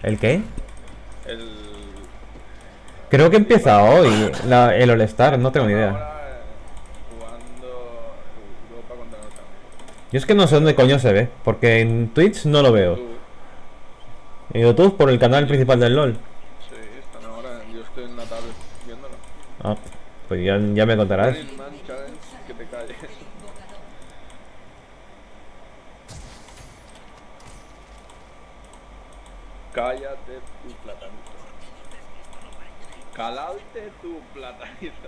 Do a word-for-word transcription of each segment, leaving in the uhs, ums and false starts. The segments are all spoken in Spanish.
¿El qué? El... Creo que empieza hoy la, el All-Star, no tengo ni Están idea. ahora eh, jugando Europa contra Norteamérica. Yo es que no sé dónde coño se ve, porque en Twitch no lo veo. YouTube. En YouTube por el canal En principal YouTube. del LOL. Sí, están ahora. Yo estoy en la tablet viéndolo. Ah, pues ya, ya me contarás. Burning Man Challenge, que te calles. Cállate tu platanito. Calalte tu platanito.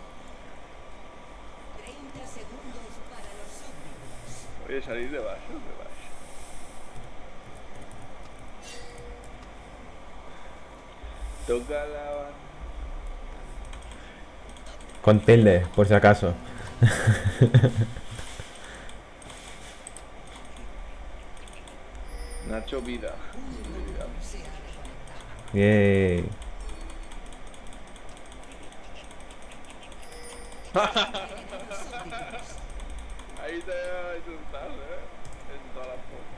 Oye, salir de vaso, de vaso. Toca la banda. Con tilde, por si acaso. Nacho Vida. Yay. Ahí te voy a insultar, eh. En toda la foto.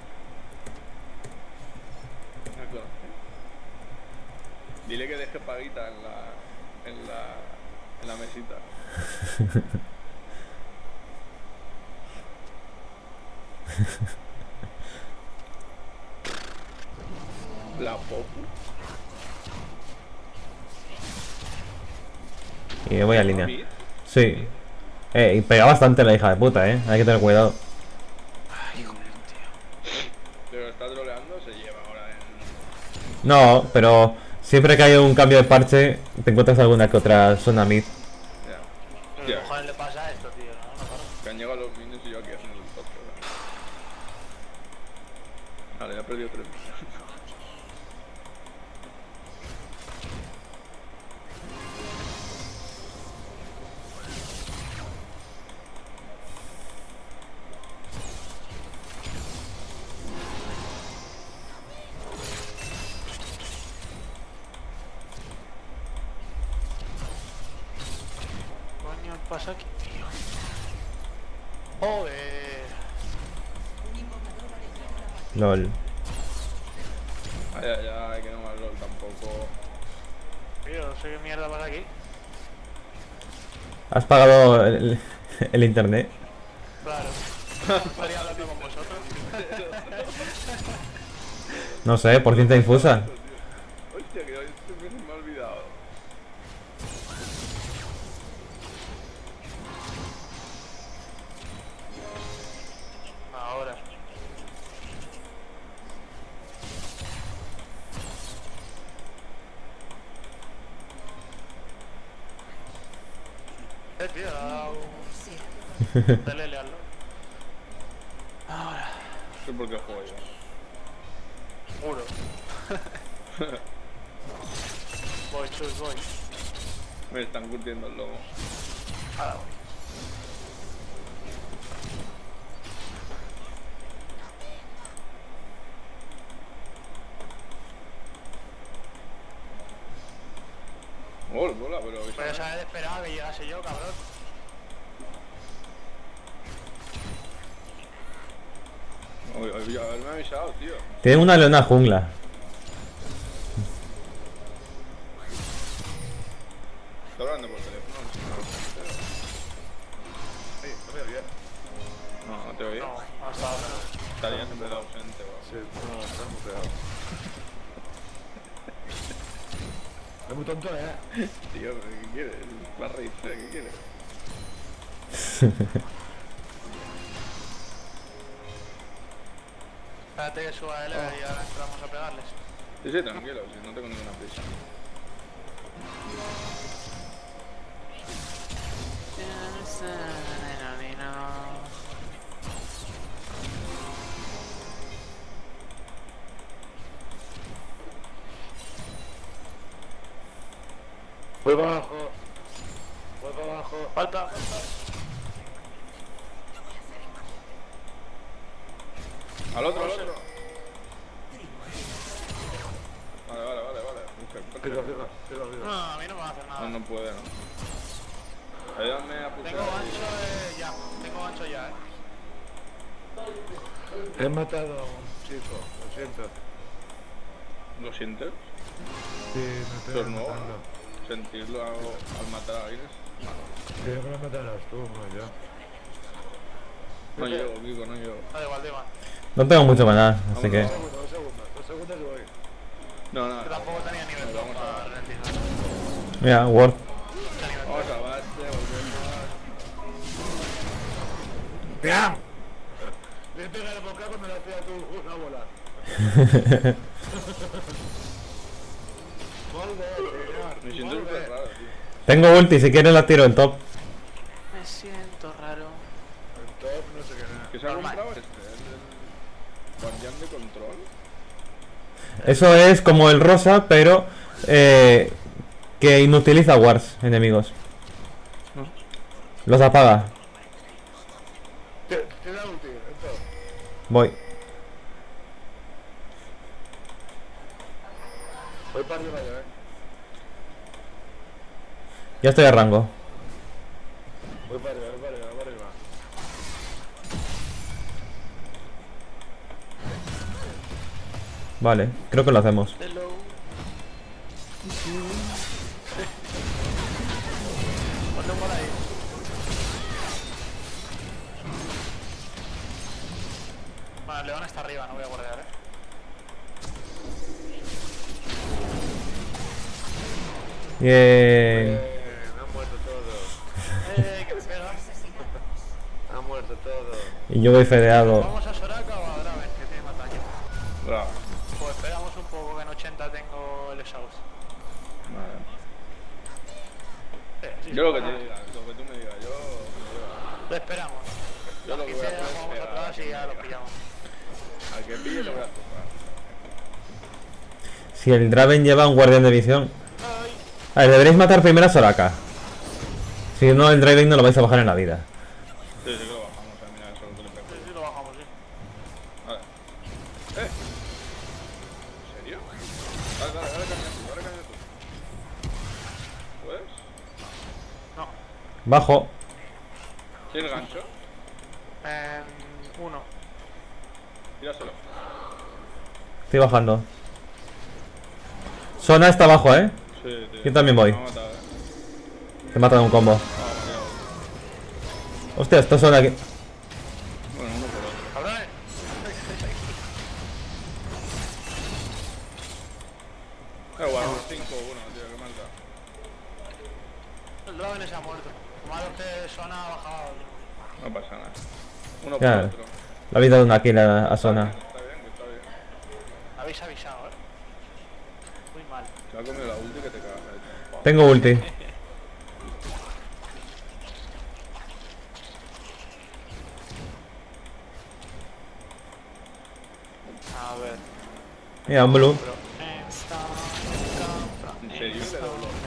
¿Me conoces? Dile que deje paguita en la. en la. en la mesita. La popu. Y me voy a línea. Mid. Sí. Eh, y pega bastante la hija de puta, eh. Hay que tener cuidado. Ay, joder, tío. Pero está troleando, se lleva ahora en. No, pero siempre que hay un cambio de parche, te encuentras alguna que otra zona mid. Ya. Pero Hostia, ¿qué cojones le pasa a esto, tío? No, no paro. que han llegado los minions y yo aquí haciendo el top. Vale, ya he perdido tres minions. ¿Qué coño pasa aquí, tío? Joder. LOL. Ay, ay, ay, que no más LOL tampoco. Tío, no sé qué mierda pasa aquí. ¿Has pagado el, el internet? Claro. Estaría hablando con vosotros. No sé, por cinta infusa. Hostia, que esto me me ha olvidado. Ahora. Eh, tío, ha dado un telele al LOL. Ahora. No sé por qué juego yo. Juro. Voy, chus, voy. Me están curtiendo el lomo. Ahora voy. Hola, hola, pero. Pues ya se esperaba que llegase yo, cabrón. Oye, oye, haberme avisado, tío. Tiene una leona jungla. Está hablando por teléfono. Sí, no me oye. No, no te oye. No, hasta ahora no. Estaría siempre de ausente, o Sí, no, está muy pegado. Es muy tonto, eh. Tío, ¿pero qué quieres? Va a reírse, ¿qué quieres? Espérate que suba él y ahora entramos a pegarles. Sí, sí, tranquilo, si no tengo ninguna prisa. Voy para abajo. Voy para abajo. Falta, falta. Al otro, al otro. Vale, vale, vale, vale. Arriba, arriba, arriba, arriba. No, a mí no me va a hacer nada. No, no puede, no. Ayúdame a pushar. Tengo ancho eh, ya, tengo ancho ya, eh. He matado a un chico, lo siento. ¿Lo sientes? Sí, me Eso estoy es nuevo. matando. Sentirlo al matar a alguien. Creo que lo matarás tú, no yo. No llego, Kiko, no llego. Da igual, digo. No tengo mucho maná, así que... Dos segundos, dos segundos, dos segundos y voy. No, no. Yo tampoco tenía nivel dos Vamos a para ver. ralentizar. Mira, Word. Vamos a base, volvemos. ¡Piam! Le pega el boca cuando le hacía tú una bola. Volve, señor. Me siento volve. súper raro, tío. Tengo ulti, si quieres la tiro en top. Me siento raro. El top no sé qué nada. ¿Qué se ha Normal. comprado este? ¿El guardián de control? Eso es como el rosa, pero... Eh, que inutiliza wards enemigos. Los apaga. Te, te da ulti, el top. Voy. Voy para arriba yo, eh. Ya estoy a rango. Voy para arriba, voy para arriba, voy para arriba. Vale, creo que lo hacemos. Hello. Ponte un por ahí. Vale, León está arriba, no voy a guardar, eh. Bien. Eh, me han muerto todos. Eh, que me pega. Han muerto todos. Y yo voy fedeado. ¿Vamos a Soraka o a Draven, que tiene más daño? Bravo. Pues esperamos un poco, que en ochenta tengo el exhaust. Vale. Eh, sí, Yo lo que sí, te diga, lo que tú me digas, yo... Lo esperamos. Yo lo que voy a quince hacer es vamos pegar atrás a y quien ya lo diga. pillamos. Al que pille le voy a tocar. Si el Draven lleva un guardián de visión... A ver, deberéis matar primero a Soraka. Si no, el Draven no lo vais a bajar en la vida. Sí, sí que lo bajamos, eh, mira, eso es lo que le pego. Sí, sí, lo bajamos, sí. Vale. ¡Eh! ¿En serio? Dale, dale, dale caña tú, dale caña tú. ¿Puedes? No. Bajo. ¿Tienes gancho? Eh, uno. Tíraselo. Estoy bajando. Zona está abajo, eh. Sí, tío. Yo también voy. Me ha matado, eh. Te matan un combo. Ah, vale, vale. Hostia, esta zona aquí. Bueno, uno por otro. ¡Cabrones! Eh, bueno, cinco uno, tío, qué mal da. El Draven se ha muerto. Lo malo es que Sona ha bajado. No pasa nada. Uno Ya. por otro. Le habéis dado una kill a, a zona. Está bien, está bien. Habéis avisado, eh. Muy mal. Se ha comido la ulti que te cagas, eh. Tengo ulti. A ver. Mira, un blue. ¿En serio le doy los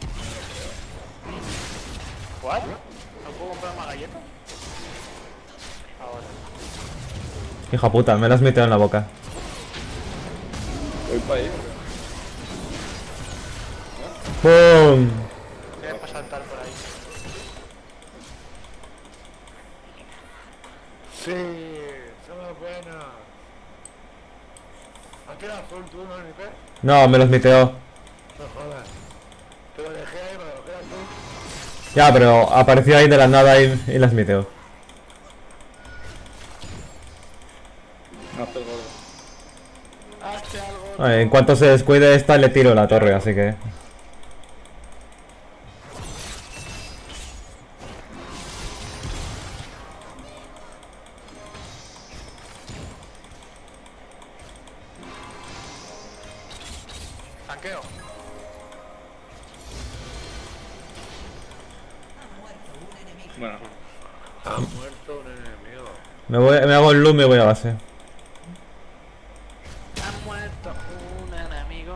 ¿What? ¿No puedo comprar más galletas? Ahora. Hija puta, me la has metido en la boca. Voy para ahí. ¡Pum! Tienes para saltar por ahí. Sí, somos buenos. ¿A qué azul tú, no, N P? No, me los miteó. No jodas. Te lo dejé ahí, me lo dejé tú. Ya, pero apareció ahí de la nada y, y las miteó. No hace el gordo. Hazte algo. Vale, en cuanto se descuide esta, le tiro la torre, así que... Tanqueo. Bueno, Ha muerto un enemigo. Me, voy, me hago el loop y me voy a base. Ha muerto un enemigo.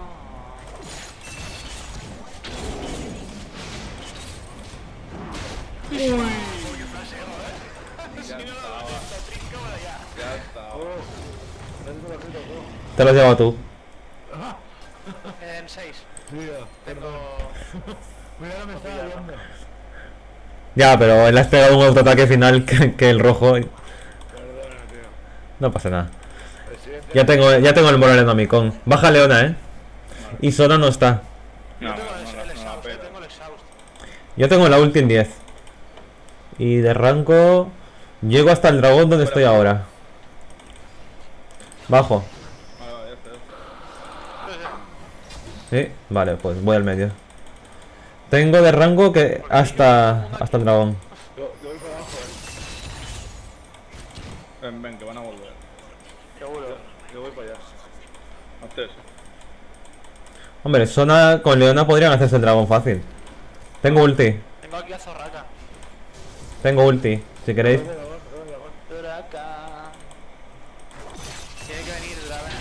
Uy, qué flasheo, eh. Si no lo detecto, tríncamela ya. ya está. Oh, no te lo quito tú. Te lo has llevado tú. En seis. Tío, Tengo. mira, me estaba viendo. Ya, pero le has pegado un autoataque final que, que el rojo. y Perdona, tío. no pasa nada. Es presidente. Ya tengo, ya tengo el Moralenomicon. Baja Leona, eh. Y Sona no está. No, Yo no, tengo no, el, no, el no la exhaust, yo pela. tengo el exhaust. Yo tengo la ulti en diez. Y de rango... Llego hasta el dragón donde estoy ahora. Bajo. Vale, vale, ya está, ya está. Sí, vale, pues voy al medio. Tengo de rango que hasta hasta el dragón. Yo, yo voy para abajo, eh. Ven, ven, que van a volver. Seguro. Yo voy para allá. Hazte eso. Hombre, Sona con Leona podrían hacerse el dragón fácil. Tengo ulti, Tengo aquí a Zorraka. tengo ulti, si queréis. Dragón, dragón, dragón. Zorraka. Tiene que venir el Draven.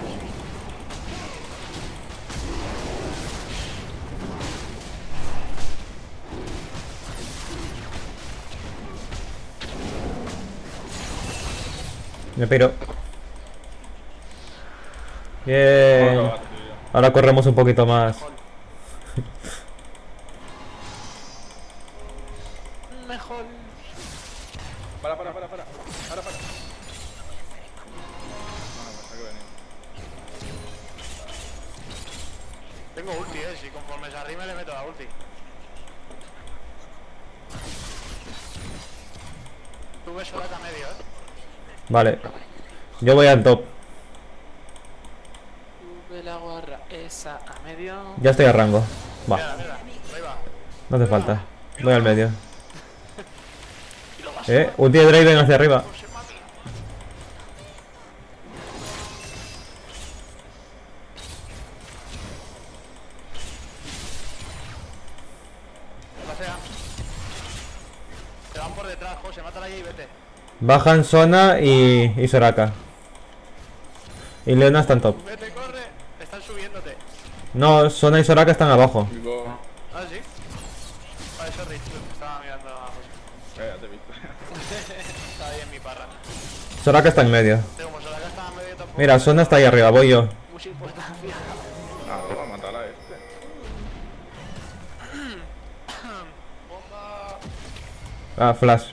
Me piro. Vamos a Bien. acabar, tío. Ahora corremos un poquito más. Mejor. Para, para, para, para. Para, para. No, no, pensaba que venía. Tengo ulti, eh. Si conforme se arrime le meto la ulti. Tú ves Soraka medio, eh. Vale. Yo voy al top. Sube la guarra esa a medio. Ya estoy a rango. Va, Mira, mira, ahí va. no hace falta. Voy al medio. Y lo vas Eh, ulti de Draven hacia arriba. por ser mami. Pasea. Te van por detrás, José, mátala allí y vete. Bajan Sona y, y Soraka. Y Leona está en top. Vete, corre. Están subiéndote. No, Sona y Soraka están abajo. Digo, Ah, sí. Vale, sorry, tú, estaba mirando a José. eh, ya te he visto. Estaba ahí en mi parra. Soraka está en medio. Pero como Soraka estaba medio tampoco. Mira, Sona está ahí arriba, voy yo. Mucha importancia. Ah, vamos a matar a este. Bomba. Ah, flash.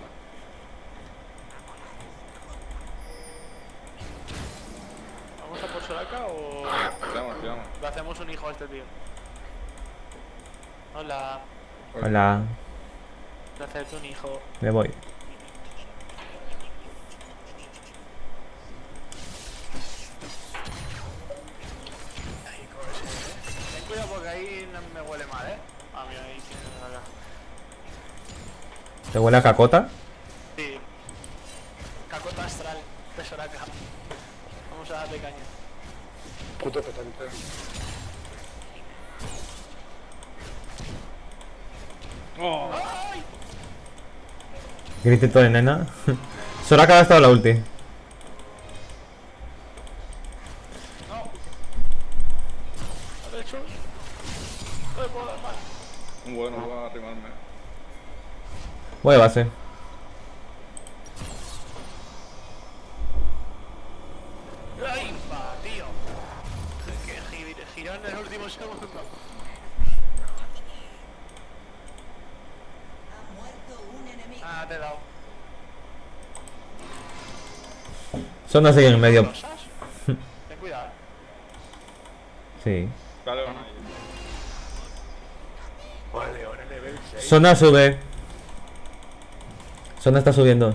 ¿Vamos a por Soraka o Tiramos, tiramos. le hacemos un hijo a este tío? Hola, Hola, le hacerte un hijo. me voy. Ahí, coge ese, ¿eh? Ten cuidado porque ahí no me huele mal, ¿eh? Ah, mira, ahí tiene Soraka. ¿Te huele a cacota? Sí. Cacota astral de Soraka. Vamos a darle caña. Puto petante. Oh, ¡Ay! Gritito de nena. Soraka ha gastado la ulti. No. ¿Has hecho? No le puedo dar mal. bueno, voy a arrimarme. Voy a base. ¡Ay, va, tío! Que gir, giró en el último segundo. Ah, te he dado. Sona sigue en medio. ¿Rosas? Ten cuidado. Sí. Dale, van ahí. Vale, ahora nivel seis. Sona sube. Sona está subiendo.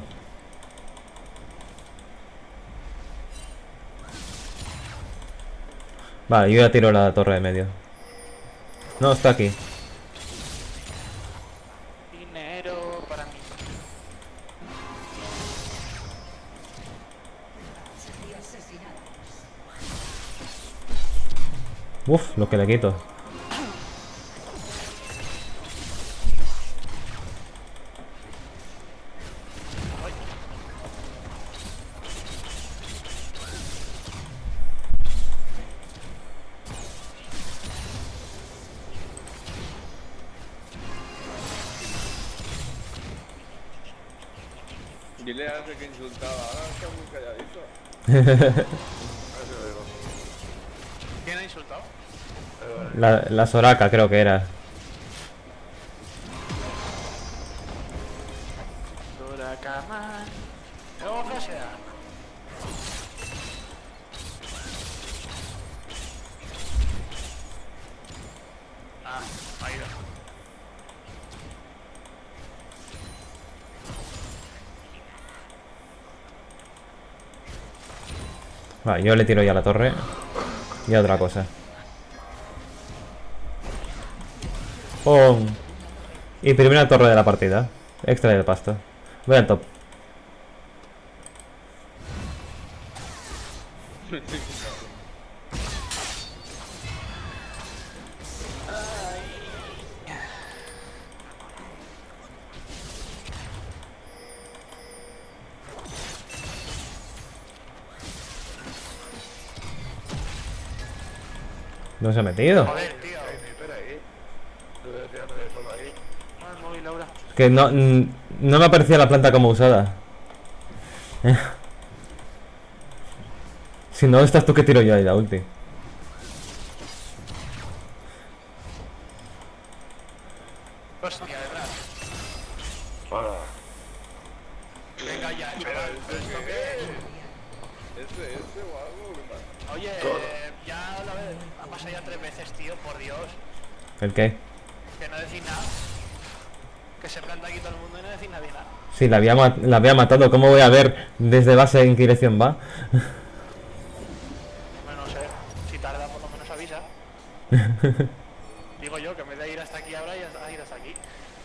Vale, yo ya tiro la torre de medio. No, está aquí. Dinero para mí. Uf, lo que le quito. Dile a ese que insultaba, ahora está muy calladito. ¿Quién ha insultado? La, la Soraka creo que era. Soraka man. ¡No flashear! Vale, yo le tiro ya a la torre. Y a otra cosa. ¡Pum! Y primera torre de la partida. Extra del pasto. Voy al top. No se ha metido. Joder, tío. Espera ahí. Tú debes tirarme solo ahí. No, el móvil, Laura. Que no, mm, no me aparecía la planta como usada. Si no, estás tú que tiro yo ahí la ulti. Hostia, detrás. Hola. Venga ya, chaval. ¿Pero esto qué es? ¿Ese, ese o algo? ¿Qué pasa? Oye, eh, ya la vez, ha pasado ya tres veces, tío, por Dios. ¿El qué? Que no decís nada. Que se planta aquí todo el mundo y no decís nadie nada. Sí, la había, ma- la había matado. ¿Cómo voy a ver desde base en qué dirección va? Bueno, no sé, si tarda por lo menos avisa. Digo yo que en vez de ir hasta aquí ahora, ya a ir hasta aquí.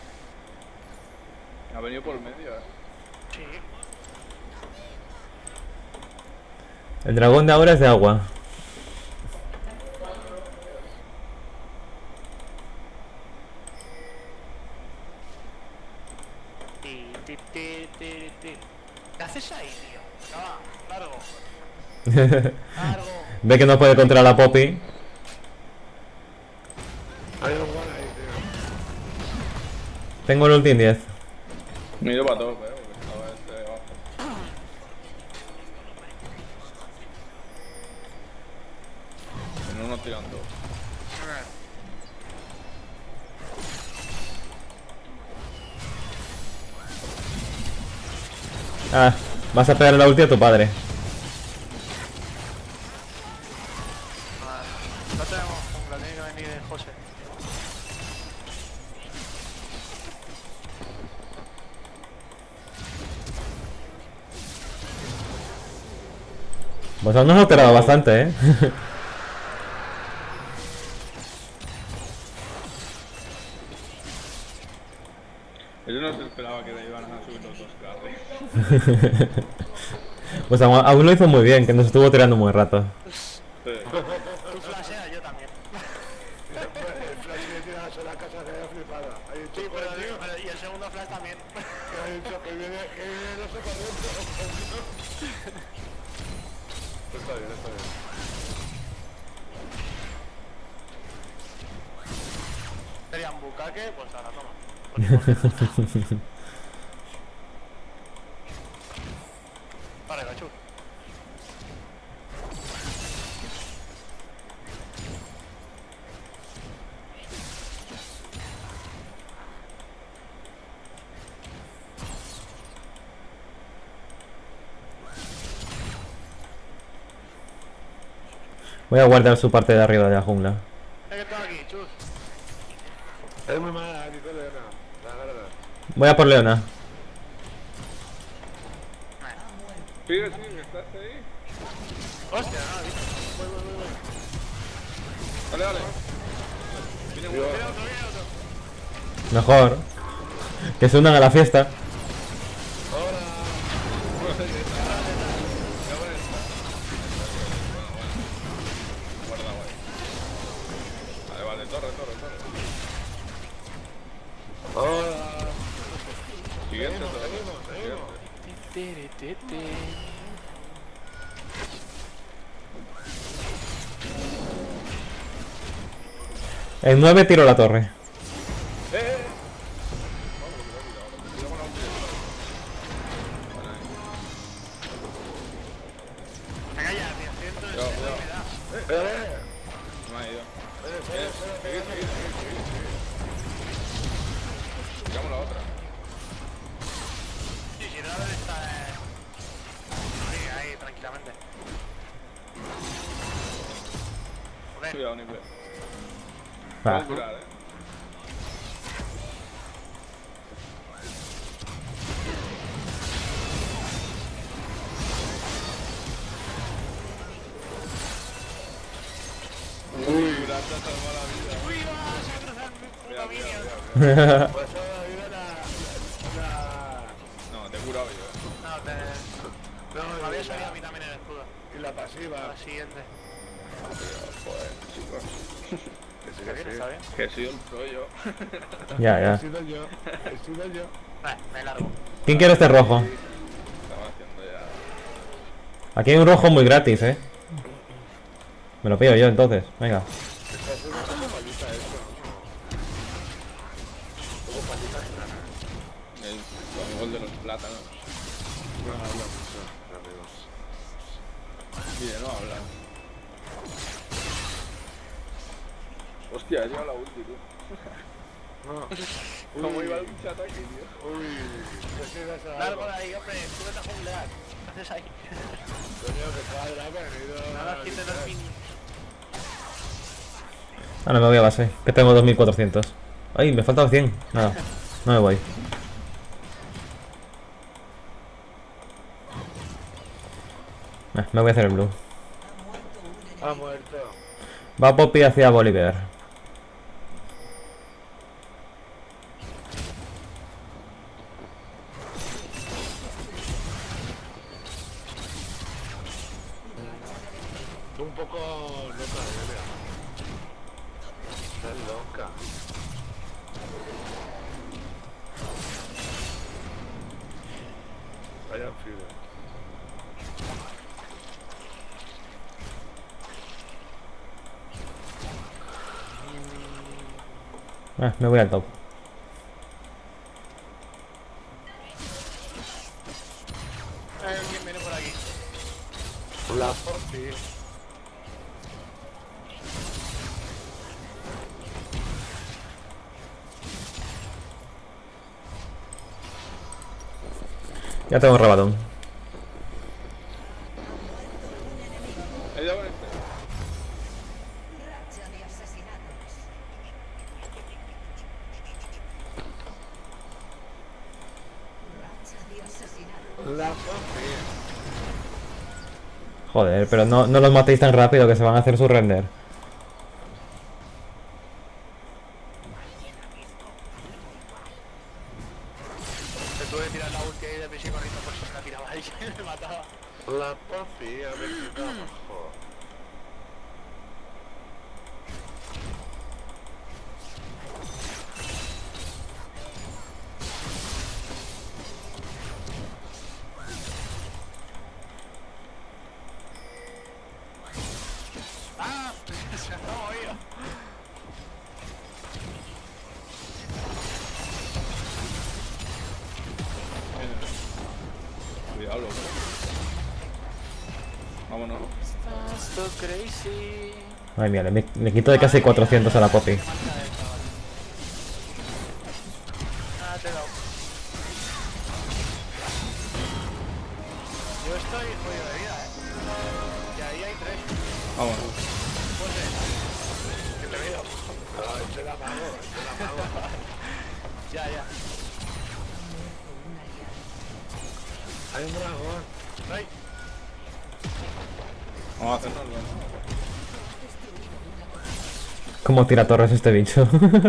Ha venido por medio, eh. Sí. El dragón de ahora es de agua. Ti, ti, ti, ti, ti. ¿Qué haces ahí, tío? Ah, largo, largo. Ve que no puede controlar a Poppy. Hay un guan ahí, tío. Tengo el ulti en diez. Me he ido para todo, eh, porque estaba este abajo. En uno tirando. Ah, vas a pegar la ulti a tu padre. Vale. No tenemos jungla, tiene que venir el José. Vosotros nos ha alterado bastante, eh. Yo no se esperaba que le iban a subir los dos carries. Pues aún, aún lo hizo muy bien, que nos estuvo tirando muy rato. Sí. Tú flasheas, yo también. El flash que tiras a la casa que haya flipada. Hay un Sí, chico, pero, tío, pero- y el segundo flash también. que ha dicho que viene, que viene no sé para dentro. Está bien, está bien. Serían bucaque, pues ahora toma. Pues ni por qué. Vale, gachú. Voy a guardar su parte de arriba de la jungla. ¿Qué que tengo aquí, chus? Es muy mala, Nico Leona. La verdad. Voy a por Leona. Sigue, sigue, estás ahí. Hostia, no, ¿viste? Voy, voy, voy, voy. Dale, dale. Viene uno. Viene otro, viene otro. Mejor. Que se unan a la fiesta. Vale, vale, torre, torre, torre. Hola. Siguiente, torre. Seguimos, seguimos. Tiri, ti, ti. En nueve tiro la torre. Venga ya, tío, ciento de Cuidado, cuidado. enfermedad. Espera, eh. No me ha ido. Espera, espera, espera, Sigue, espera. sigue, sigue, sigue, sigue. Tiramos la otra. Sí, si Draven está eh... ahí, ahí, tranquilamente. Joder, Cuidado, Niple. Va. Puedo curar, eh. Mira, te ha salvado la vida. ¡Uy, va! Se me atrasa mi puta Mira, mira, minion. mira, mira. Pues ahora viene la... la... No, te he curado yo. No, te... No, Me había y salido a la, mí también el escudo. y la pasiva. La siguiente. Joder, chicos. Que sí, ¿Está bien? que sí. ¿Está bien? Que soy el pro yo. Ya, He ya. sido yo, he sido yo. Vale, me largo. ¿Quién quiere este rojo? Estaba haciendo ya. Aquí hay un rojo muy gratis, eh. Me lo pido yo entonces, venga. Está haciendo como palita eso. Como palita grana. El, con el gol de los plátanos. No habla mucho, amigos. Mire, no habla. Hostia, ha llegado la ulti, tú. No. ¿Cómo Uy. iba el pinche ataque, tío? Uy, que sigas a Largo algo. de ahí, hombre. Súbete a junglear. ¿Qué haces ahí? Coño, que cuadra, que han ido... Nada, quiten los minions. Ahora me voy a base, que tengo dos mil cuatrocientos. Ay, me faltan cien. Nada, no me voy. Eh, me voy a hacer el blue. Ha muerto. Va Poppy hacia Bolívar. Un poco loca, Delia. Estás loca. Vaya fibra. Eh, me voy al top. Eh, ¿quién viene por aquí? La por ti. Ya tengo Rabadón. He ido con este. Racha de asesinatos. Racha de asesinatos. La por ti. Joder, pero no, no los matéis tan rápido que se van a hacer su render. Te tuve que tirar la ulti ahí de prisa corriendo por si se la tiraba ahí y me mataba. La por ti, a ver si está mejor. ¡Ah! Se ha movido. Cuidado, loco. Vámonos. Estás so crazy. Ay, mía, le, le quito de casi cuatrocientos a la Poppy. Ah, te he dado. Yo estoy jodido de vida, eh. Y ahí hay tres. Vámonos. Pues eh. Que te veo. No, este era mago, este era mago. Ya, ya. Hay un dragón. Ay. Vamos a hacernos ¿no? ¿Cómo tira torres este bicho?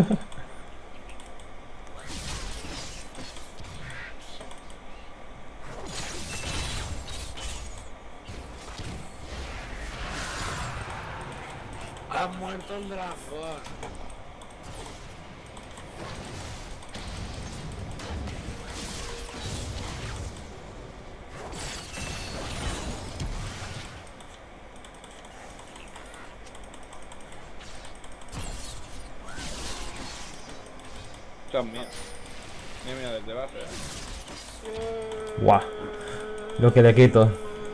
Ha muerto el dragón. Esta es mía. Mira, mira, desde base. ¿eh? Guau. Lo que le quito.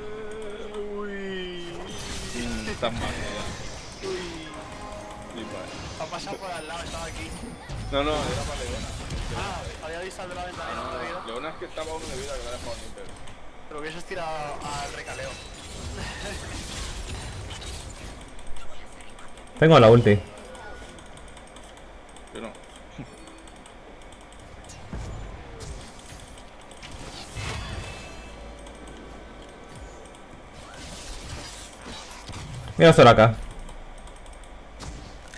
Uy. Mm, Estás mal, ya. Uy. Flipa, eh. Ha pasado por al lado, estaba aquí. No, no, era para Leona. Ah, había visto al de la ventana y no te he ido. Leona es que estaba uno de vida que le ha dejado Nipper. Pero hubieses tirado al recaleo. Tengo la ulti. Yo no. Mira Soraka.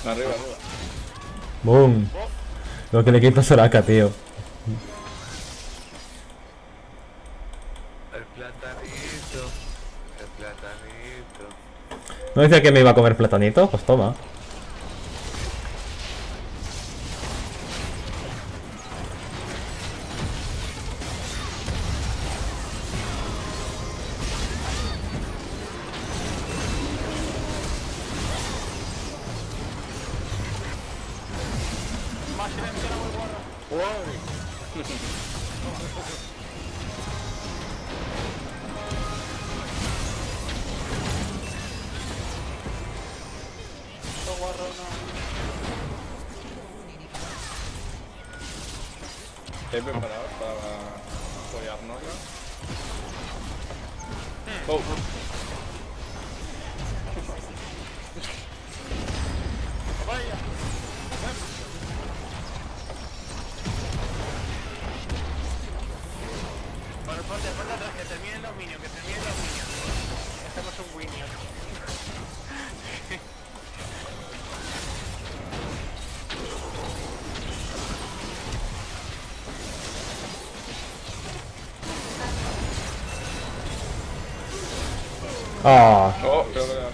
Arriba, arriba. Boom. Lo que le quita Soraka, tío. El platanito. El platanito. ¿No decía que me iba a comer platanito? Pues toma. Más silencio no muy guarro. No guarro, no. ¿Estáis preparados para apoyarnos? Oh. Vaya. Bueno, ponte, ponte atrás, que terminen los minions, que terminen los minions. Hacemos un minion. Ah. Oh, creo que...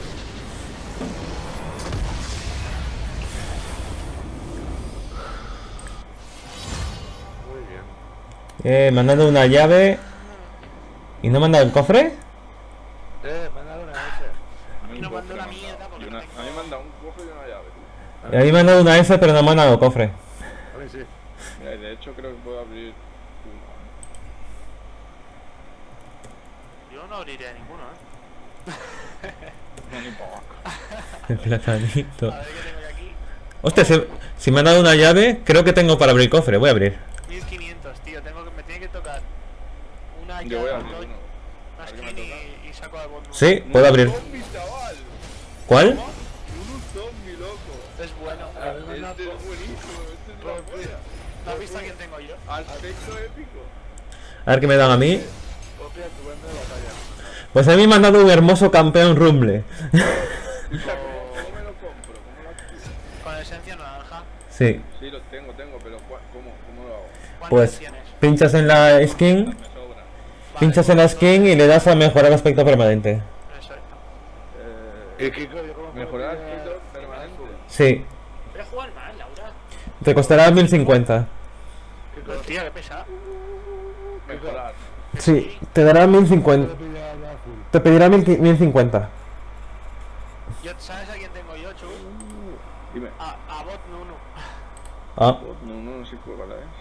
Muy bien. Eh, me han dado una llave. ¿Y no me han dado el cofre? Eh, me han dado una S. A mí no mandó la mierda porque Una- no tengo... A mí me han dado un cofre y una llave. Y a mí me han dado una S, pero no me han dado cofre. A mí sí. Mira, y de hecho creo que puedo abrir uno. Yo no abriré ninguno, ¿eh? No, ni poco. El platanito. A ver qué tengo yo aquí. Hostia, si, si me han dado una llave, creo que tengo para abrir cofre. Voy a abrir. mil quinientos, tío. Tengo que, me tiene que tocar una Yo voy a llave, abrir una uno. A ver qué me skin toca. y, y saco al bot. Sí, puedo abrir. ¡Un zombie, chaval! ¿Cuál? ¡Un zombie, loco! Es bueno. Este es buenísimo, este es la polla. ¿No has visto a quién tengo yo? Aspecto épico. A ver qué me dan a mí. Copia tu banda de batalla. Pues a mí me han dado un hermoso campeón rumble. Escucha, ¿cómo, cómo me lo compro? ¿Cómo lo activo? Con esencia naranja. Sí. Sí, lo tengo, tengo, pero ¿cuál- ¿cómo, cómo lo hago? ¿Cuántas Pues tienes? pinchas en la skin. Me sobra. Pinchas en la skin y le das a mejorar aspecto permanente. Exacto. Eh, ¿Y qué coño? ¿Cómo mejorar puedo pillar aspecto permanente. Sí. Voy a jugar mal, Laura. Te costará mil cincuenta. ¿Qué Pero, cosa? tía, qué pesado. Mejorar. Sí, te dará mil cincuenta. Puedo pillar la azul. Te pedirá mil cincuenta. Yo, ¿sabes a quién tengo yo, Chu? Dime. A, a Bot Nunu. Ah. No, no, no sé cuál es.